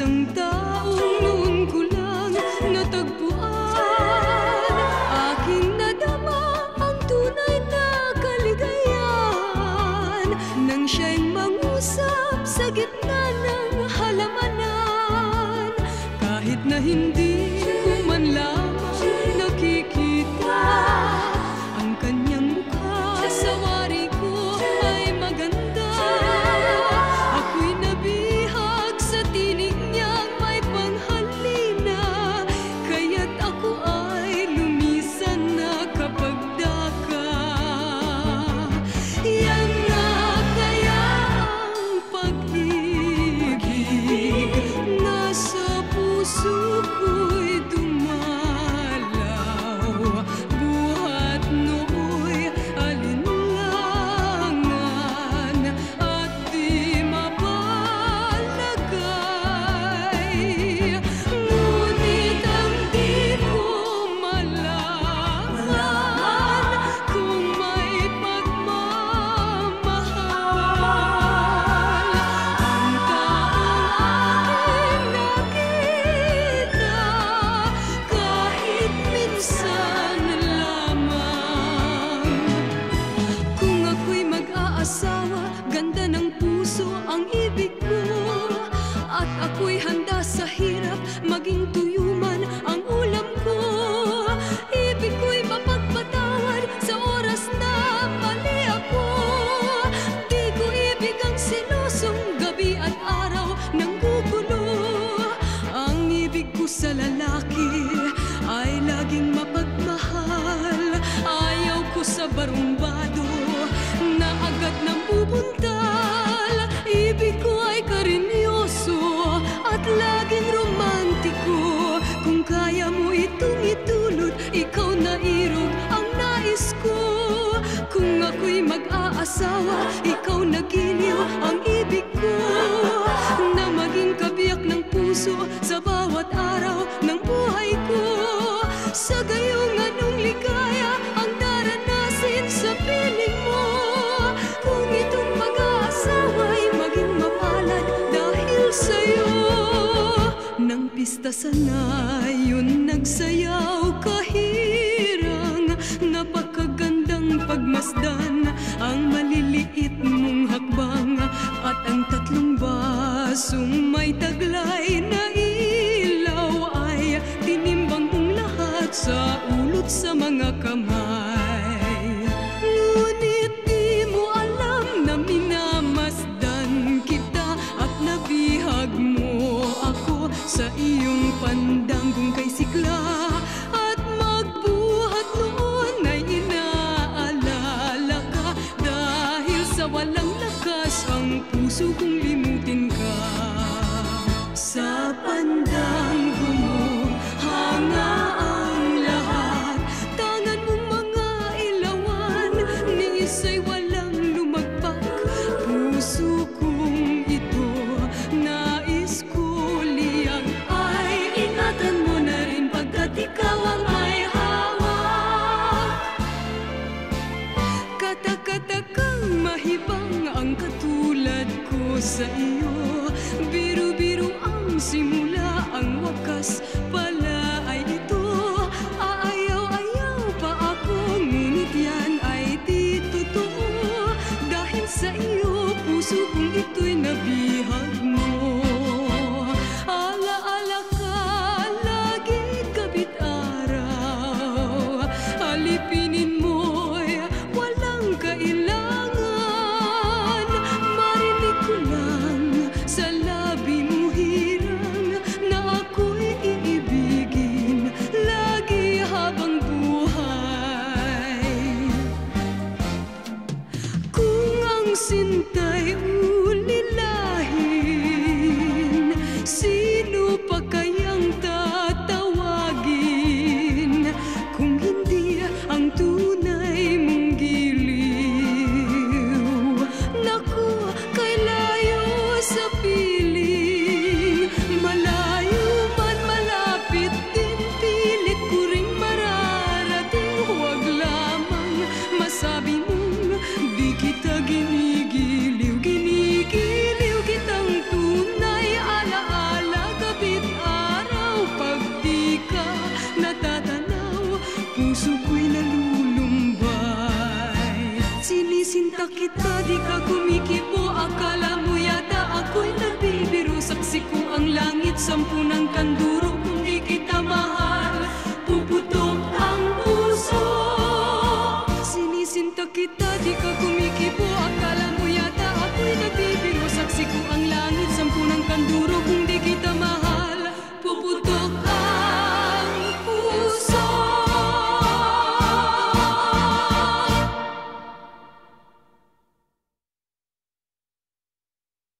isang taong noon ko lang natagpuan. Aking nadama ang tunay na kaligayahan nang siya'y mangusap sa gitna ng halamanan. Kahit na hindi ko man lamang nakikita ang kanyang mukha sa wari ko ay maganda. Ako'y nabihag sa tinig niyang may panghalina, kaya't ako ay lumisan na kapag daka. Yan nga kaya ang pag-ibig nasa puso ko'y dumalaw. Buhat nooy alinlangan at di mapalagay. Ngunit ang di ko malaman kung may pagmamahal ang taong aking nakita kahit minsan lamang. Kung ako'y mag-aasawa, ganda ng puso ang ibig ko, at ako'y handa sa hirap maging tuyuman ang ulam ko. Ibig ko'y mapagpatawad sa oras na mali ako. Di ko ibig ang selosong gabi at araw ng gugulo. Ang ibig ko sa lalaki ay laging mapagmahal. Ayaw ko sa barumbado na agad nang bubuntal. Ibig ko ay karinyoso at laging romantiko. Kung kaya mo itong itulot, ikaw na irog ang nais ko. Kung ako'y mag-aasawa, ikaw na giliw ang ibig ko, na maging kabiyak ng puso sa bawat araw ng buhay ko. Sa gayong anong ligaya ang daranasin sa piling mo. Kung itong mag-aasawa'y maging mapalad dahil sa'yo. Nang pista sa nayon nagsayaw kahirang, napakagandang pagmasdan ang maliliit mong hakbang, at ang tatlong basong may taglay na ilaw ay tinimbang mong lahat sa ulot sa mga kamay. Ngunit di mo alam na minamasdan kita at nabihag mo ako sa iyong pandang kung kay sikla. At magbuhat noon ay inaalala ka, dahil sa walang lakas ang puso kong limutin ka. Sa pandang hanga ang lahat, tangan mong mga ilawan, ni isa'y walang lumagpak. Puso kong ito, nais ko liyang ay ingatan mo na rin pagkat ikaw ang may hawak. Katak-katakang mahibang ang katulad ko sa iyo. Biru-biru ang simula, ang wakas pala ay ito. Aayaw-ayaw pa ako, ngunit yan ay di totoo. Dahil sa iyo, puso kong ito'y nabihag mo. Ala-ala ka, lagi kabit araw. Alipinin mo'y walang kailangan. Marinig ko lang Sampu ng kanduro ko